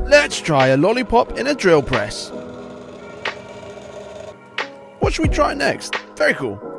Let's try a lollipop in a drill press. What should we try next? Very cool.